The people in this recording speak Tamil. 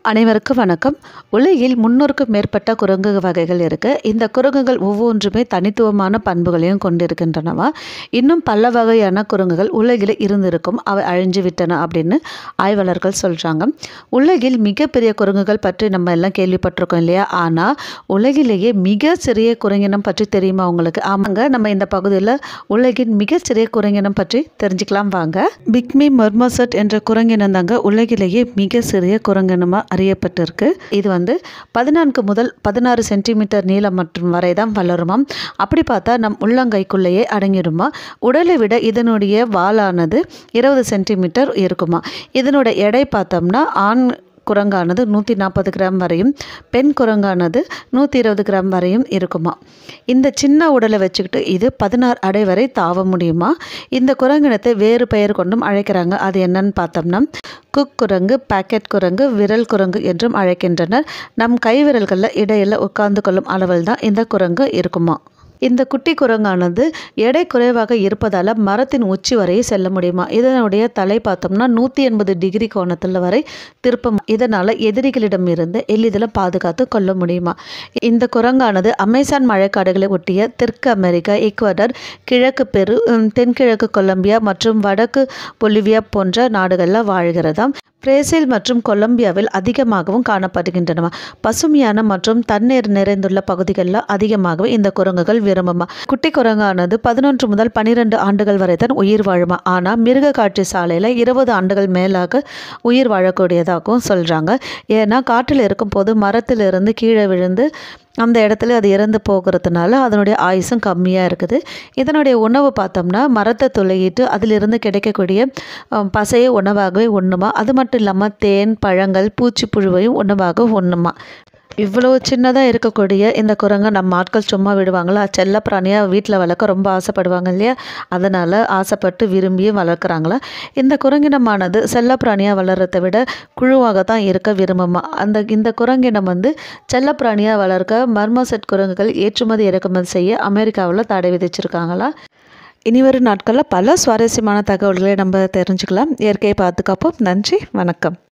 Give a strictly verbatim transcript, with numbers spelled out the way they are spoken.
அனைவருக்கும் வணக்கம். உலகில் முன்னூறுக்கும் மேற்பட்ட குரங்கு வகைகள் இருக்குது. இந்த குரங்குகள் ஒவ்வொன்றுமே தனித்துவமான பண்புகளையும் கொண்டிருக்கின்றனவா. இன்னும் பல வகையான குரங்குகள் உலகில் இருந்திருக்கும், அவை அழிஞ்சு விட்டன அப்படின்னு ஆய்வாளர்கள் சொல்கிறாங்க. உலகில் மிகப்பெரிய குரங்குகள் பற்றி நம்ம எல்லாம் கேள்விப்பட்டிருக்கோம் இல்லையா. ஆனால் உலகிலேயே மிக சிறிய குரங்கினம் பற்றி தெரியுமா உங்களுக்கு? ஆமாங்க, நம்ம இந்த பகுதியில் உலகின் மிக சிறிய குரங்கினம் பற்றி தெரிஞ்சுக்கலாம் வாங்க. பிக்மி மர்மோசெட் என்ற குரங்கினம் தாங்க உலகிலேயே மிக சிறிய குரங்கினமாக அறியப்பட்டிருக்கு. இது வந்து பதினான்கு முதல் பதினாறு சென்டிமீட்டர் நீளம் மற்றும் வரை தான் வளருமாம். அப்படி பார்த்தா நம் உள்ளங்கைக்குள்ளேயே அடங்கிடுமா. உடலை விட இதனுடைய வாலானது இருபது சென்டிமீட்டர் இருக்குமா. இதனோட எடை பார்த்தோம்னா ஆண் குரங்கானது நூற்றி நாற்பது கிராம் வரையும், பெண் குரங்கானது நூற்றி இருபது கிராம் வரையும் இருக்குமா. இந்த சின்ன உடலை வச்சுக்கிட்டு இது பதினாறு அடை வரை தாவ முடியுமா. இந்த குரங்கினத்தை வேறு பெயர் கொண்டும் அழைக்கிறாங்க. அது என்னன்னு பார்த்தோம்னா குக் குரங்கு, பாக்கெட் குரங்கு, விரல் குரங்கு என்றும் அழைக்கின்றனர். நம் கை விரல்களில் இடையில் உட்கார்ந்து கொள்ளும் அளவில் தான் இந்த குரங்கு இருக்குமா. இந்த குட்டி குரங்கானது எடை குறைவாக இருப்பதால் மரத்தின் உச்சி வரை செல்ல முடியுமா. இதனுடைய தலை பார்த்தோம்னா நூற்றி எண்பது டிகிரி கோணத்தில் வரை திருப்பம். இதனால் எதிரிகளிடம் இருந்து எளிதில் பாதுகாத்து கொள்ள முடியுமா. இந்த குரங்கானது அமேசான் மழைக்காடுகளை ஒட்டிய தெற்கு அமெரிக்கா, ஈக்குவடர், கிழக்கு பெரு, தென்கிழக்கு கொலம்பியா மற்றும் வடக்கு பொலிவியா போன்ற நாடுகளில் வாழ்கிறதாம். பிரேசில் மற்றும் கொலம்பியாவில் அதிகமாகவும் காணப்படுகின்றன. பசுமையான மற்றும் தண்ணீர் நிறைந்துள்ள பகுதிகளில் அதிகமாகவே இந்த குரங்குகள் விரும்புமா. குட்டி குரங்கானது பதினொன்று முதல் பன்னிரெண்டு ஆண்டுகள் வரை தான் உயிர் வாழுமா. ஆனால் மிருக காட்சி சாலையில் இருபது ஆண்டுகள் மேலாக உயிர் வாழக்கூடியதாகவும் சொல்கிறாங்க. ஏன்னா காற்றில் இருக்கும் போது மரத்திலிருந்து கீழே விழுந்து அந்த இடத்துல அது இறந்து போகிறதுனால அதனுடைய ஆயுசும் கம்மியாக இருக்குது. இதனுடைய உணவு பார்த்தோம்னா மரத்தை துளையிட்டு அதிலிருந்து கிடைக்கக்கூடிய பசையை உணவாகவே உண்ணுமா. அது மட்டும் இல்லாமல் தேன், பழங்கள், பூச்சி புழுவையும் உணவாக உண்ணுமா. இவ்வளோ சின்னதாக இருக்கக்கூடிய இந்த குரங்கை நம்ம ஆட்கள் சும்மா விடுவாங்களா. செல்ல பிராணியாக வீட்டில் வளர்க்க ரொம்ப ஆசைப்படுவாங்க இல்லையா. அதனால் ஆசைப்பட்டு விரும்பியும் வளர்க்குறாங்களா. இந்த குரங்கினமானது செல்ல பிராணியாக வளர்கிறத விட குழுவாக தான் இருக்க விரும்புமா. அந்த இந்த குரங்கினம் வந்து செல்ல பிராணியாக வளர்க்க மர்மோசெட் குரங்குகள் ஏற்றுமதி இறக்குமதி செய்ய அமெரிக்காவில் தடை விதிச்சிருக்காங்களா. இனிவரும் நாட்களில் பல சுவாரஸ்யமான தகவல்களை நம்ம தெரிஞ்சுக்கலாம். இயற்கையை பாதுகாப்போம். நன்றி, வணக்கம்.